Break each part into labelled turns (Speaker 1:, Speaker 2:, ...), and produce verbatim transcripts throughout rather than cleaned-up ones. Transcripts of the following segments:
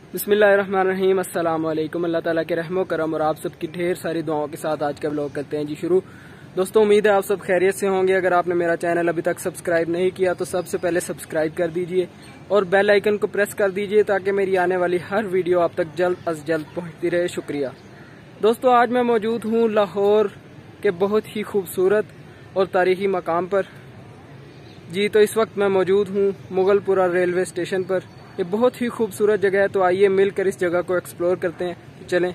Speaker 1: बिस्मिल्लाहिर्रहमानिर्रहीम, अस्सलाम वालेकुम। अल्लाह ताला के रहमो करम और आप सबकी ढेर सारी दुआओं के साथ आज का व्लॉग करते हैं जी शुरू। दोस्तों, उम्मीद है आप सब खैरियत से होंगे। अगर आपने मेरा चैनल अभी तक सब्सक्राइब नहीं किया तो सबसे पहले सब्सक्राइब कर दीजिए और बेल आइकन को प्रेस कर दीजिए ताकि मेरी आने वाली हर वीडियो आप तक जल्द अज जल्द पहुँचती रहे। शुक्रिया। दोस्तों, आज मैं मौजूद हूँ लाहौर के बहुत ही खूबसूरत और तारीखी मकाम पर जी। तो इस वक्त मैं मौजूद हूँ मुगलपुरा रेलवे स्टेशन पर। ये बहुत ही खूबसूरत जगह है, तो आइए मिलकर इस जगह को एक्सप्लोर करते हैं। चलें।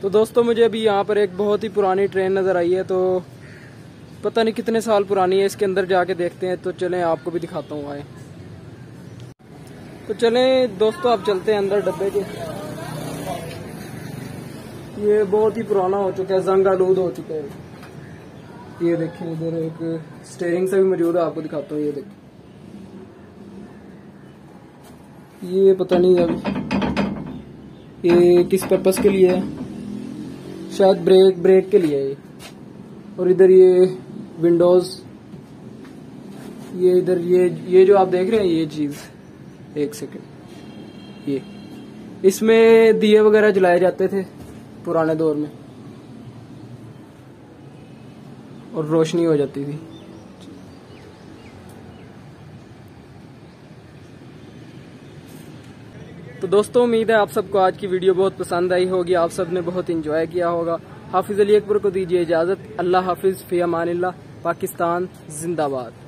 Speaker 1: तो दोस्तों मुझे अभी यहाँ पर एक बहुत ही पुरानी ट्रेन नज़र आई है, तो पता नहीं कितने साल पुरानी है। इसके अंदर जाके देखते हैं, तो चलें आपको भी दिखाता हूँ। आए तो चलें दोस्तों, आप चलते हैं अंदर डब्बे के। ये बहुत ही पुराना हो चुका है, जंग आलूद हो चुका है। ये देखें, इधर एक स्टीयरिंग से भी मौजूद है, आपको दिखाता हूँ। ये देखें, ये पता नहीं अब ये किस पर्पस के लिए है, शायद ब्रेक ब्रेक के लिए है ये। और इधर ये विंडोज, ये इधर ये ये जो आप देख रहे हैं ये चीज, एक सेकंड, ये इसमें दिए वगैरह जलाए जाते थे पुराने दौर में और रोशनी हो जाती थी। तो दोस्तों उम्मीद है आप सबको आज की वीडियो बहुत पसंद आई होगी, आप सबने बहुत एंजॉय किया होगा। हाफिज अली अकबर को दीजिए इजाजत। अल्लाह हाफिज, फी अमानिल्लाह। पाकिस्तान जिंदाबाद।